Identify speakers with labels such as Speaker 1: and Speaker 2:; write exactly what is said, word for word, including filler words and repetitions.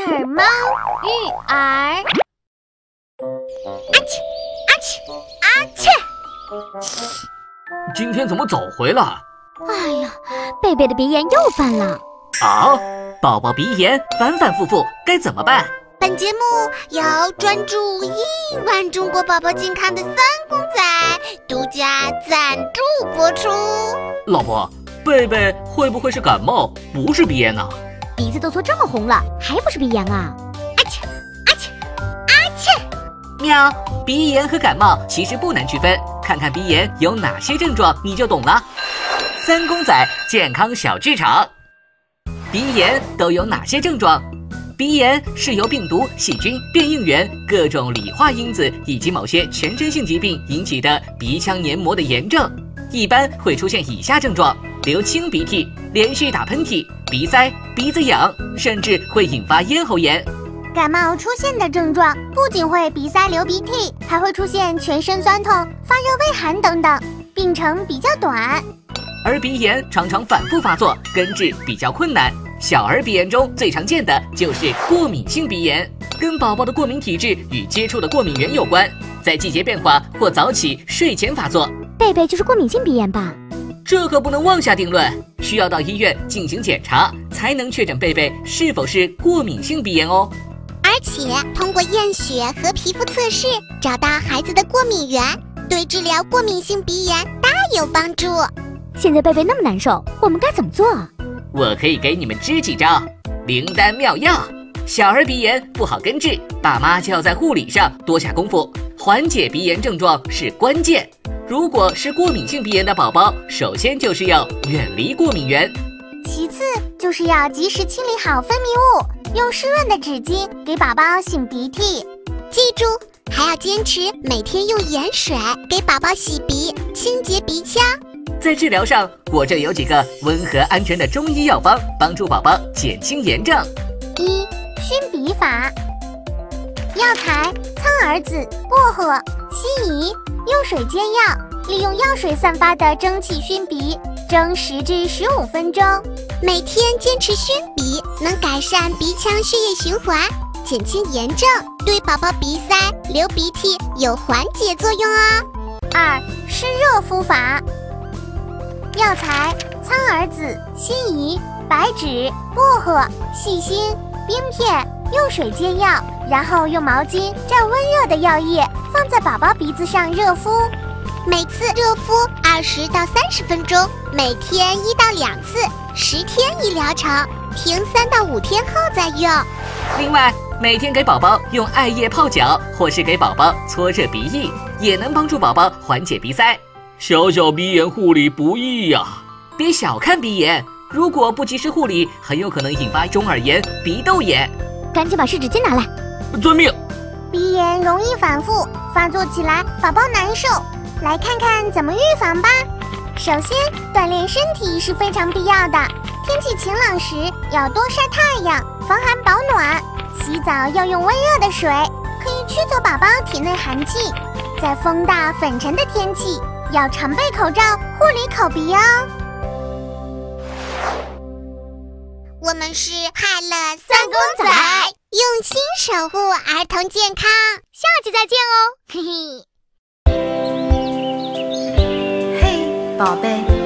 Speaker 1: 耳猫育儿。啊
Speaker 2: 切啊切啊切！
Speaker 3: 今天怎么早回来？
Speaker 1: 哎呀，贝贝的鼻炎又犯了。
Speaker 3: 啊，宝宝鼻炎反反复复，该怎么办？
Speaker 2: 本节目由专注亿万中国宝宝健康的三公仔独家赞助播出。
Speaker 3: 老婆，贝贝会不会是感冒，不是鼻炎呢？
Speaker 1: 鼻子都搓这么红了，还不是鼻炎啊？
Speaker 2: 啊切啊切啊切！
Speaker 3: 喵，鼻炎和感冒其实不难区分，看看鼻炎有哪些症状你就懂了。三公仔健康小剧场，鼻炎都有哪些症状？鼻炎是由病毒、细菌、变应原、各种理化因子以及某些全身性疾病引起的鼻腔黏膜的炎症，一般会出现以下症状：流清鼻涕、连续打喷嚏、鼻塞、鼻子痒，甚至会引发咽喉炎。
Speaker 1: 感冒出现的症状不仅会鼻塞、流鼻涕，还会出现全身酸痛、发热、畏寒等等，病程比较短。
Speaker 3: 而鼻炎常常反复发作，根治比较困难。小儿鼻炎中最常见的就是过敏性鼻炎，跟宝宝的过敏体质与接触的过敏源有关，在季节变化或早起、睡前发作。
Speaker 1: 贝贝就是过敏性鼻炎吧？
Speaker 3: 这可不能妄下定论，需要到医院进行检查，才能确诊贝贝是否是过敏性鼻炎哦。
Speaker 2: 而且通过验血和皮肤测试，找到孩子的过敏源，对治疗过敏性鼻炎大有帮助。
Speaker 1: 现在贝贝那么难受，我们该怎么做？
Speaker 3: 我可以给你们支几招灵丹妙药。小儿鼻炎不好根治，爸妈就要在护理上多下功夫，缓解鼻炎症状是关键。如果是过敏性鼻炎的宝宝，首先就是要远离过敏源，
Speaker 1: 其次就是要及时清理好分泌物，用湿润的纸巾给宝宝擤鼻涕。
Speaker 2: 记住，还要坚持每天用盐水给宝宝洗鼻，清洁鼻腔。
Speaker 3: 在治疗上，我这有几个温和安全的中医药方，帮助宝宝减轻炎症。
Speaker 1: 一、熏鼻法。药材：苍耳子、薄荷、西夷。用水煎药，利用药水散发的蒸汽熏鼻，蒸十至十五分钟。
Speaker 2: 每天坚持熏鼻，能改善鼻腔血液循环，减轻炎症，对宝宝鼻塞、流鼻涕有缓解作用哦。
Speaker 1: 二、湿热敷法。药材：苍耳子、西夷、白芷、薄荷、细辛、冰片。用水煎药，然后用毛巾蘸温热的药液，放在宝宝鼻子上热敷。
Speaker 2: 每次热敷二十到三十分钟，每天一到两次，十天一疗程，停三到五天后再用。
Speaker 3: 另外，每天给宝宝用艾叶泡脚，或是给宝宝搓热鼻翼，也能帮助宝宝缓解鼻塞。小小鼻炎护理不易呀、啊，别小看鼻炎，如果不及时护理，很有可能引发中耳炎、鼻窦炎。
Speaker 1: 赶紧把湿纸巾拿来。
Speaker 3: 遵命。
Speaker 1: 鼻炎容易反复，发作起来宝宝难受，来看看怎么预防吧。首先，锻炼身体是非常必要的。天气晴朗时要多晒太阳，防寒保暖。洗澡要用温热的水，可以驱走宝宝体内寒气。在风大粉尘的天气，要常备口罩护理口鼻哦。
Speaker 2: 我们是快乐三公仔，用心守护儿童健康。
Speaker 1: 下期再见哦，嘿嘿。
Speaker 4: 嘿，宝贝。